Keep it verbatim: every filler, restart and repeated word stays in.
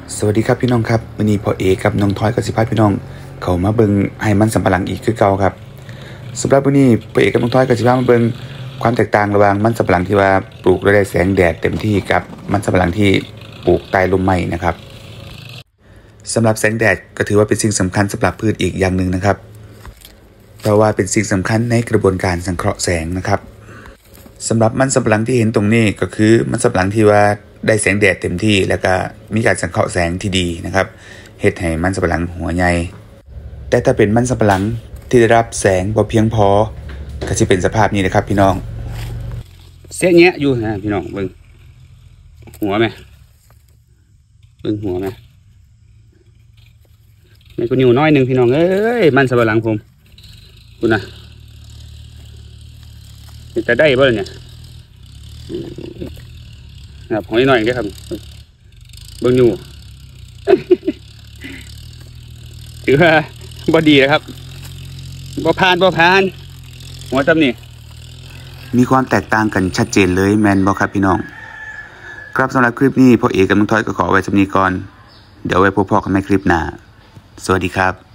สวัสดีครับพี่น้องครับวันนี้พ่อเอกับน้องทอยกับสิพาพี่น้องเขามาเบิ่งให้มันสำปะหลังอีกคือเก่าครับสำหรับวันนี้พ่อเอกับน้องทอยกับสิพามาเบิ่งความแตกต่างระหว่างมันสำปะหลังที่ว่าปลูกได้แสงแดดเต็มที่กับมันสำปะหลังที่ปลูกใต้ลมไม้นะครับสำหรับแสงแดดก็ถือว่าเป็นสิ่งสำคัญสำหรับพืชอีกอย่างหนึ่งนะครับเพราะว่าเป็นสิ่งสำคัญในกระบวนการสังเคราะห์แสงนะครับสำหรับมันสำปะหลังที่เห็นตรงนี้ก็คือมันสำปะหลังที่ว่าได้แสงแดดเต็มที่แล้วก็มีการสังเคราะห์แสงที่ดีนะครับเฮ็ดให้มันสำปะหลังหัวใหญ่แต่ถ้าเป็นมันสำปะหลังที่ได้รับแสงบ่เพียงพอก็จะเป็นสภาพนี้นะครับพี่น้องเสียแงะอยู่นะพี่น้องเบิ่งหัวไหมเบิ่งหัวไหมไม่กูนิ้วน้อยหนึ่งพี่น้องเอ้ยมันสำปะหลังผมคุณนะจะได้บ่เนี่ยครับของนิดหน่อยเด้อครับเบิ่งอยู่ถือว่าบ่ดีนะครับบ่ผ่านบ่ผ่านหัวจำนี่มีความแตกต่างกันชัดเจนเลยแมนบ่ครับพี่น้องครับสำหรับคลิปนี้พ่อเอกับน้องทอยก็ขอไว้สำนี้ก่อนเดี๋ยวไว้พบพ่อกันในคลิปหน้าสวัสดีครับ